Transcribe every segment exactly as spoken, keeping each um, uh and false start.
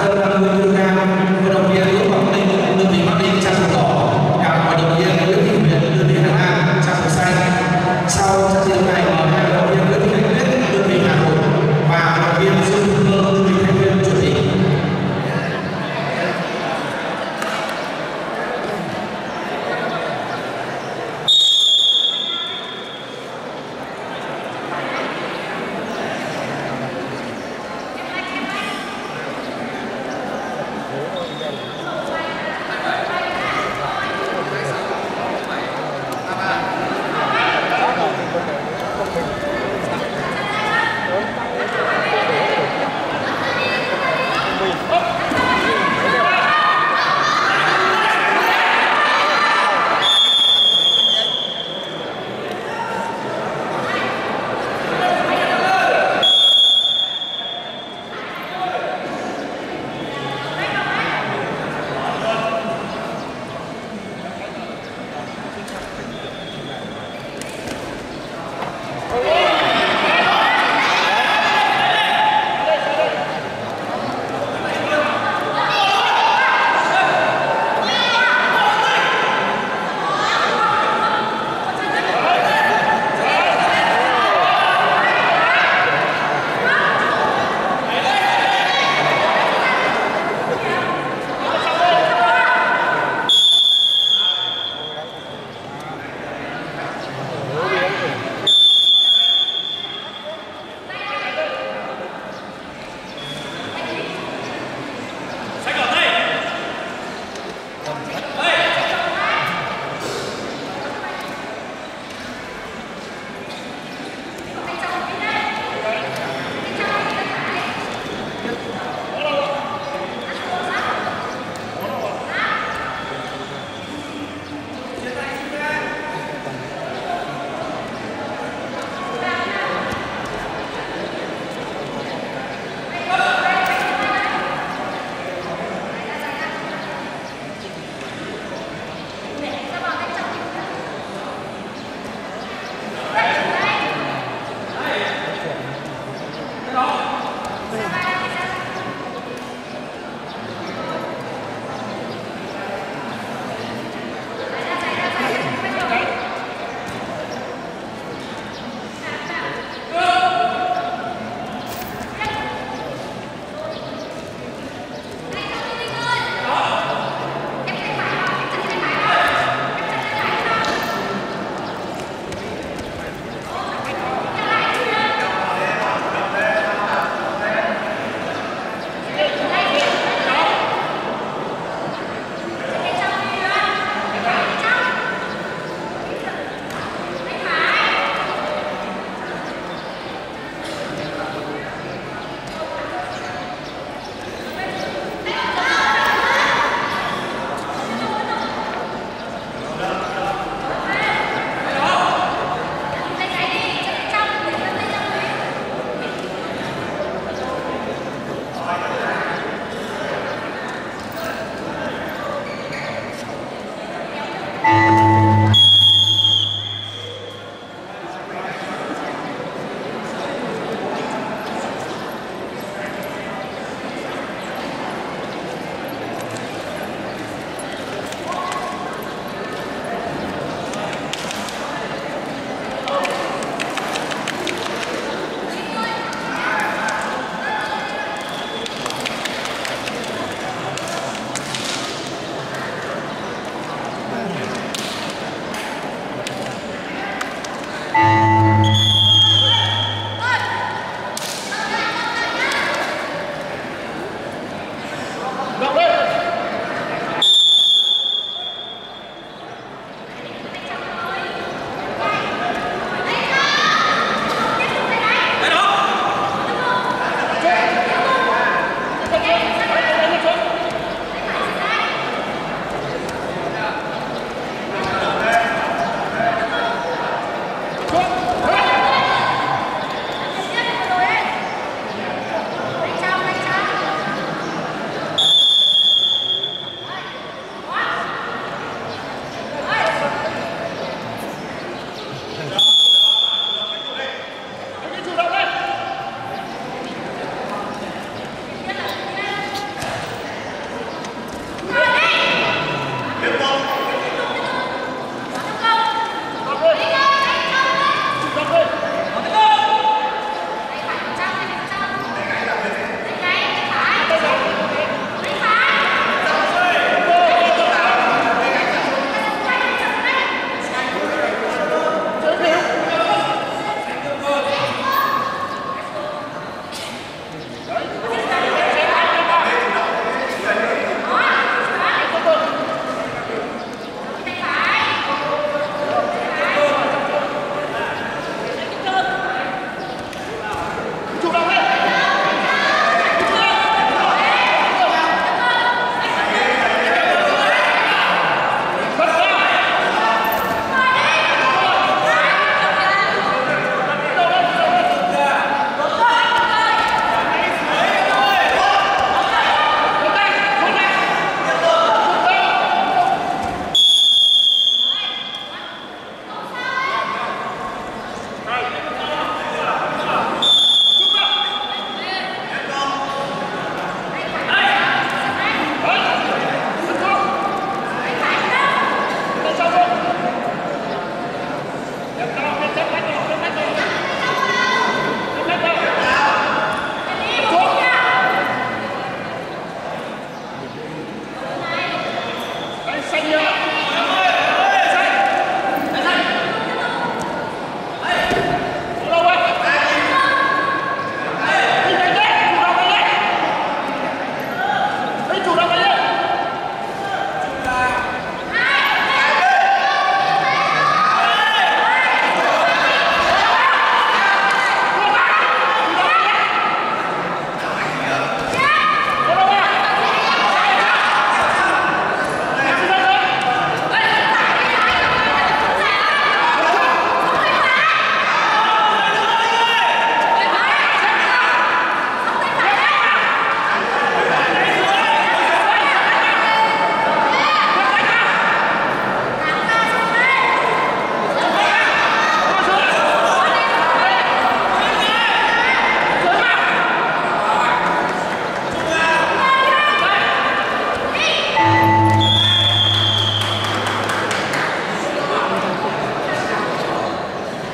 cân năm mươi ki lô gam, vận động viên Đỗ Ngọc Linh đơn vị Bắc Ninh trang phục đỏ, gặp vận động viên Nguyễn Thị Huyền đơn vị Hà Nam trang phục xanh. Sau trận thi đấu này có hai vận động viên Nguyễn Thị Hạnh Tuyết đơn vị Hà Nội và vận động viên Dương Phương Mơ đơn vị Thái Nguyên chuẩn bị.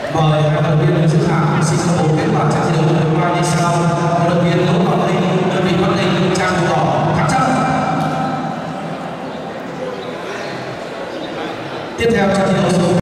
Mời hai vận động viên dự khảo xin công bố kết quả trận thi đấu vừa qua như sau. Vận động viên Đỗ Ngọc Linh, đơn vị Bắc Ninh, trang phục đỏ, thắng trận. Tiếp theo trận thi đấu